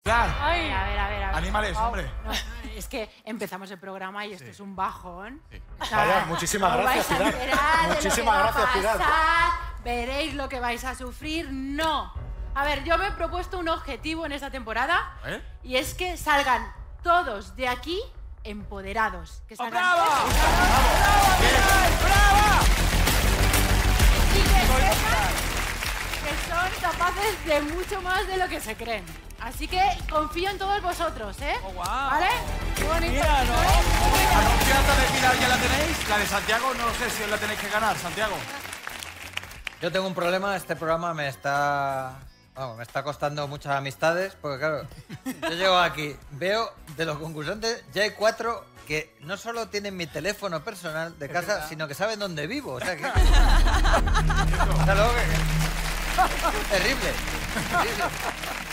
Claro. Ay. A ver. Animales, hombre. No, es que empezamos el programa y esto es un bajón. Sí. O sea, Vaya, muchísimas os gracias, vais a Pilar. enterar de lo Muchísimas que va a gracias, Pilar. pasar, veréis lo que vais a sufrir. No. A ver, yo me he propuesto un objetivo en esta temporada y es que salgan todos de aquí empoderados. Que salgan ¡Brava! y que sepan que son capaces de mucho más de lo que se creen. Así que confío en todos vosotros, ¿eh? Oh, wow. ¿Vale? Qué bonito. Mira, ¿no? ¿La confianza de Pilar ya la tenéis? La de Santiago no sé si os la tenéis que ganar, Santiago. Yo tengo un problema, este programa me está costando muchas amistades, porque claro, yo llego aquí, veo de los concursantes, ya hay 4 que no solo tienen mi teléfono personal de casa, sino que saben dónde vivo, o sea que... Está loco, terrible.